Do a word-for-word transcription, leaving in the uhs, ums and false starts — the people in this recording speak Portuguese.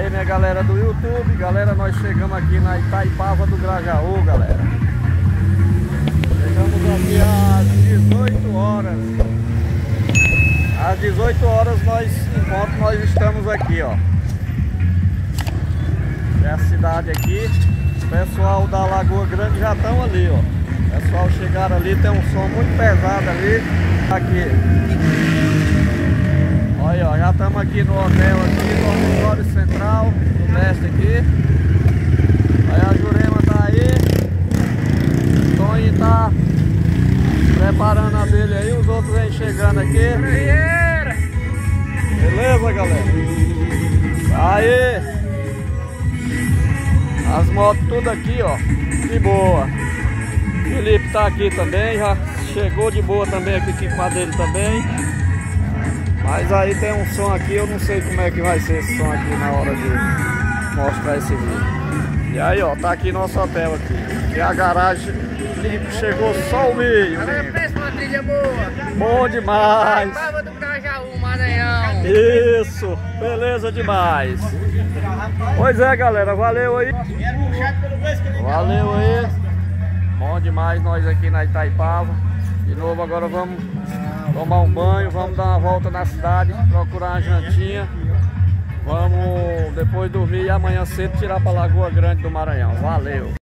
aí, minha galera do YouTube, galera, nós chegamos aqui na Itaipava do Grajaú, galera. Chegamos aqui às dezoito horas. Às dezoito horas nós, enquanto nós estamos aqui, ó. É a cidade aqui. O pessoal da Lagoa Grande já estão ali, ó. O pessoal chegaram ali, tem um som muito pesado ali. Aqui. Olha, ó, já estamos aqui no hotel aqui, no auditório central do mestre aqui. Aí a Jurema tá aí. O Toninho tá preparando a abelha aí, os outros vêm chegando aqui. Beleza, galera? Aí. As motos tudo aqui, ó, de boa. O Felipe tá aqui também, já chegou de boa também aqui com a dele também. Mas aí tem um som aqui, eu não sei como é que vai ser esse som aqui na hora de mostrar esse vídeo. E aí, ó, tá aqui nosso hotel aqui. E a garagem chegou só o meio. Agora pensa uma trilha boa. Bom demais. Itaipava do Grajaú, Maranhão. Isso, beleza demais. Pois é, galera, valeu aí. Valeu aí. Bom demais nós aqui na Itaipava. De novo, agora vamos tomar um banho, vamos dar uma volta na cidade, procurar uma jantinha. Vamos depois dormir e amanhã cedo tirar para Lagoa Grande do Maranhão. Valeu!